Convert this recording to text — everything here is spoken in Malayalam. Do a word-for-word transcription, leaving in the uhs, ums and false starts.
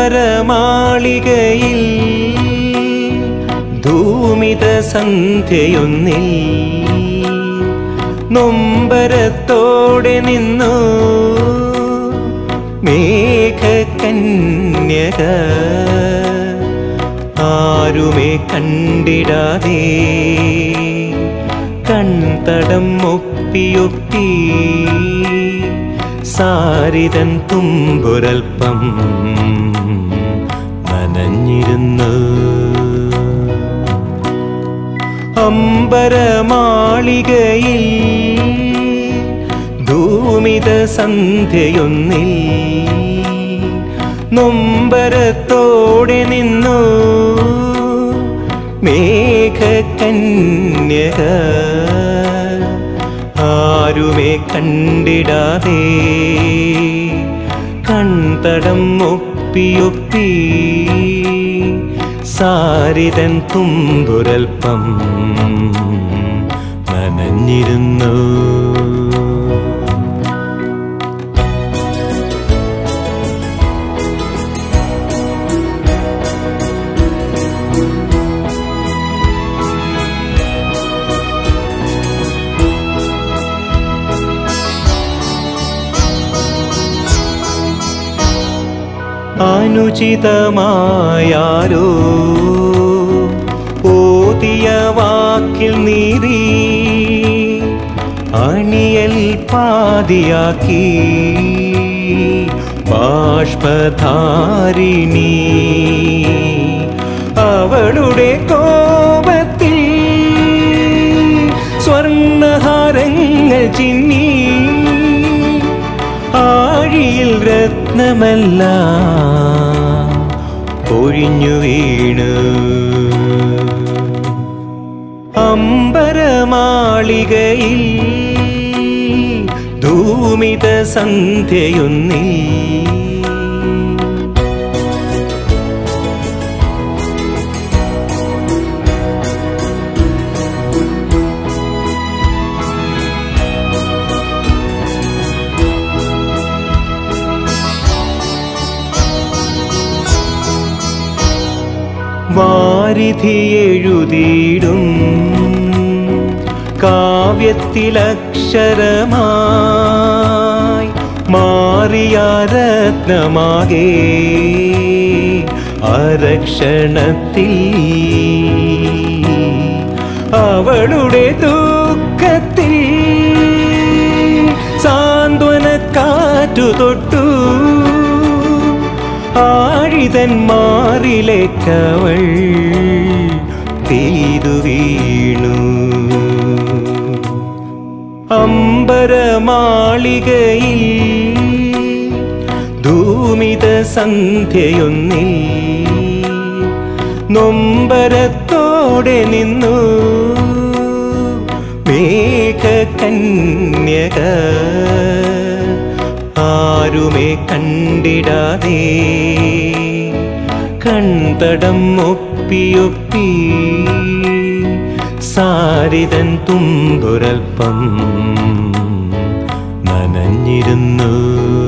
അമ്പരമാളികയിൽ ധൂമിത സന്ധ്യയൊന്നിൽ നൊമ്പരത്തോടെ നിന്നു മേഘകന്യക ആരുമേ കണ്ടിടാതെ കൺതടം ഒപ്പിയൊപ്പി സാരിതൻ തുമ്പൊരൽപ്പം നനഞ്ഞിരുന്നു. അമ്പരമാളികയിൽ ധൂമിത സന്ധ്യയൊന്നിൽ നൊമ്പരത്തോടെ നിന്നു മേഘകന്യക ആരുമേ കണ്ടിടാതെ കൺതടം ഒപ്പിയൊപ്പി സാരിതൻ തുമ്പൊരൽപ്പം നനഞ്ഞിരുന്നു. അനുചിതമായാരോ ഓതിയ വാക്കിൽ നീറി അണിയൽ പാതിയാക്കി ബാഷ്പധാരിണി അവളുടെ കോപത്തിൽ സ്വർണ്ണഹാരങ്ങൾ ചിന്നി ആഴിയിൽ രത്നമെല്ലാം പൊഴിഞ്ഞു വീണു. അമ്പരമാളികയിൽ ധൂമിത സന്ധ്യയൊന്നിൽ വാരിധി എഴുതിയിടും കാവ്യത്തിലക്ഷരമായി മാറിയ രത്നമാകെ അരക്ഷണത്തിൽ അവളുടെ ദുഃഖത്തിൽ സാന്ത്വനക്കാറ്റു തൊട്ടു ആഴിതൻ മാറിലേക്കവൾ പെയ്തു വീണു. അമ്പരമാളികയിൽ ധൂമിത സന്ധ്യയൊന്നിൽ നൊമ്പരത്തോടെ നിന്നു മേഘകന്യക ആരുമേ കണ്ടിടാതെ കൺതടം ഒപ്പിയൊപ്പി സാരിതൻ തുമ്പൊരൽപ്പം നനഞ്ഞിരുന്നു.